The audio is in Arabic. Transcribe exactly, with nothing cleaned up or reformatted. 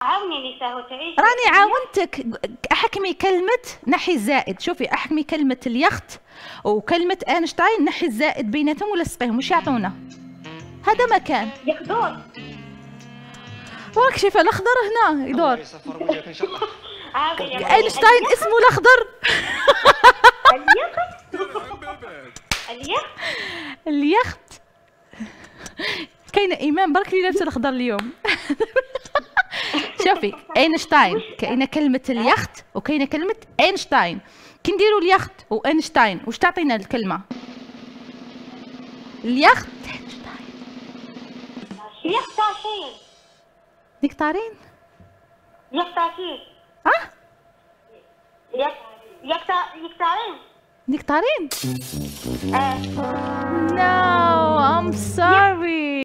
عاوني سهوة تعيش. راني عاونتك. احكمي كلمة نحي الزائد. شوفي احكمي كلمة اليخت وكلمة اينشتاين، نحي الزائد بيناتهم ولصقيهم وش يعطونا. هذا مكان ياخذون. وراك شايفه الاخضر هنا يدور. يصفر وجهك ان شاء الله. اينشتاين اسمه الاخضر. اليخت. اليخت. اليخت. كاينه ايمان برك اللي لابسه الاخضر اليوم. شوفي اينشتاين كاينه كلمه اليخت وكاينه كلمه اينشتاين. كي نديروا اليخت واينشتاين واش تعطينا الكلمه؟ اليخت اينشتاين. يختاشين. نكتارين. يختاشين. اه يك يكتا يكتارين. نكتارين. آه. No, I'm sorry.